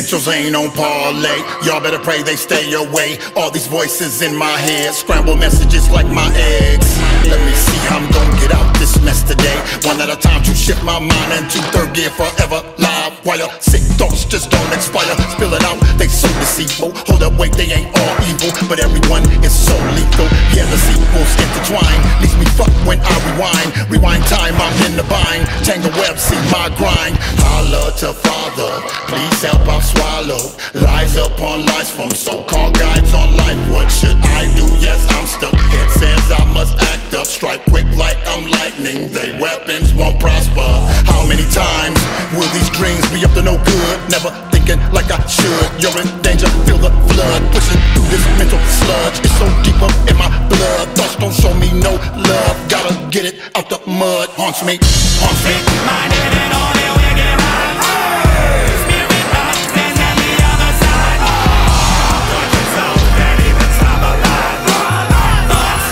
Potentials ain't on parlay. Y'all better pray they stay away. All these voices in my head scramble messages like my eggs. Let me see how I'm gonna get out this mess today. One at a time to shift my mind into third gear forever. Live wire, sick thoughts just don't expire. Spill it out, they so deceitful. Hold up, wait, they ain't all evil, but everyone is so lethal. Yeah, the sequels intertwine, leaves me fucked when I rewind. Rewind time, I'm in the bind. Tangle web, see my grind. Holla to Father, please help, I've swallowed lies upon lies from so-called guides on life. What should I do? Yes, I'm stuck. It says I must act up, strike quick like I'm lightning. They weapons won't prosper. How many times will these dreams be up to no good? Never thinking like I should. You're in danger, feel the flood pushing through this mental sludge. It's so deep up in my blood. Thoughts don't show me no love. Gotta get it out the mud. Haunts me, haunts me. Minded and all that we get right. Spirit rise and at the other side. Tortured souls can't even stop a lie. Thoughts,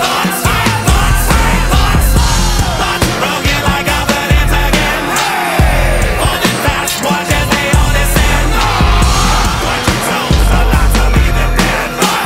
broken like confidence again. Holding fast, watch as they all descend. Tortured souls, alive to leave them dead.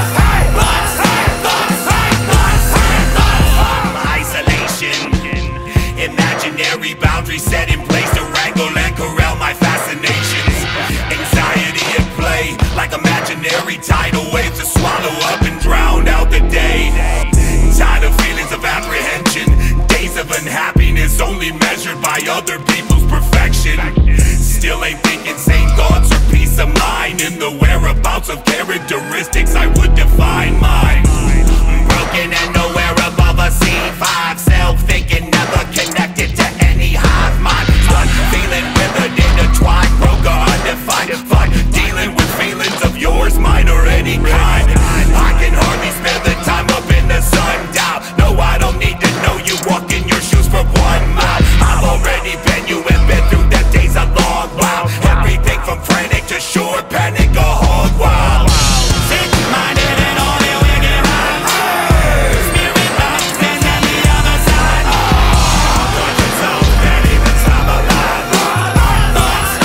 Isolation, imaginary boundaries set in place to wrangle and corral my fascinations. Anxiety at play, like imaginary tidal waves to swallow up and drown out the day. Tired of feelings of apprehension, days of unhappiness only measured by other people's perfection. Still ain't thinking sane thoughts or peace of mind in the whereabouts of characteristics I would define mine. Broken and nowhere above a C5, self-thinking, never connected to any hive mind. Stuck, feeling withered, intertwined, broke or undefined. Fun, dealing with feelings of yours, mine, or any kind. I can hardly spare the time up in the sundial. No, I don't need to know you walk in your shoes for 1 mile. I've already been you and been through that days a long while. Everything from frantic to sure panic, a hog wild. Sick-minded and all that we get right. Spirit rise and at the other side. Tortured souls can't even stop a lie. Thoughts,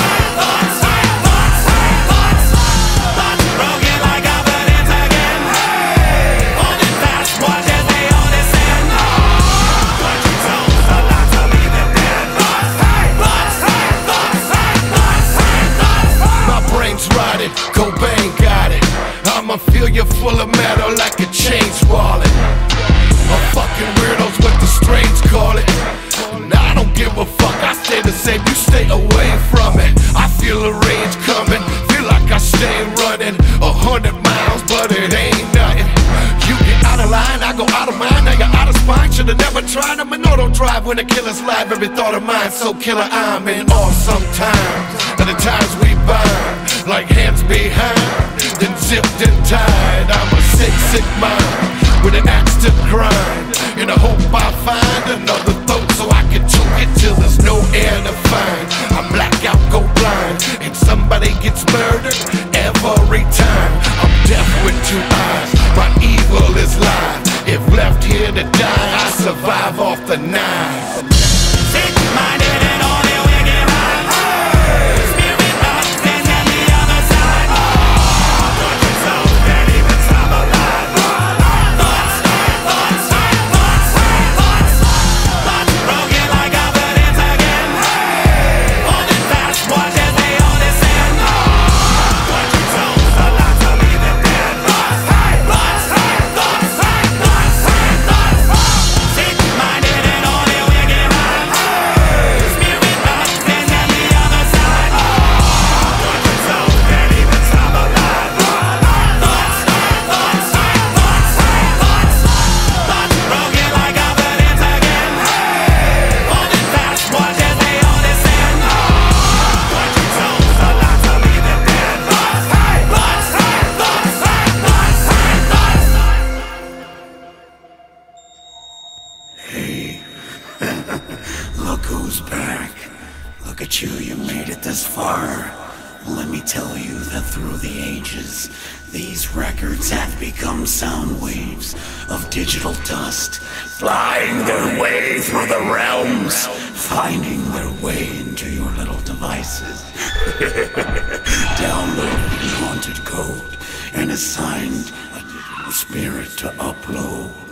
broken like confidence again. Holding fast, watch as they all descend. Tortured souls, alive to leave them dead. My brain's rotted, Cobain got it. I'ma feel you full of metal like a chain's wallet. I'm fucking weirdos what the strains call it. And I don't give a fuck, I stay the same, you stay away from it. I feel the rage coming, feel like I stay running 100 miles, but it ain't nothing. You get out of line, I go out of mine, now you're out of spine. Should've never tried, I'm an auto drive when the killer's live. Every thought of mine, so killer I'm in awe sometimes. And the times we bind, like hands behind, then zipped and tied. I'm a sick, sick mind, with an axe to grind. In a hope I find another throat so I can choke it till there's no air to find. I black out, go blind, and somebody gets murdered every time. I'm deaf with 2 eyes, my evil is live. If left here to die, I survive off the knife. Sick-minded and all that we get right. Spirit rise and at the other side. Tortured souls can't even stop a lie. Thoughts, broken like confidence again. Holding fast, watch as they all descend. Tortured souls, alive to leave them dead. Sick-minded and all that we get right. Spirit rise and at the other side. Tortured souls can't even stop a lie. Thoughts, broken like confidence again. Holding fast, watch as they all descend. Tortured souls, alive to leave them dead. Hey, look who's back. Look at you, you made it this far. Let me tell you that through the ages, these records have become sound waves of digital dust, flying their way through the realms, finding their way into your little devices. Down assigned a spirit to upload.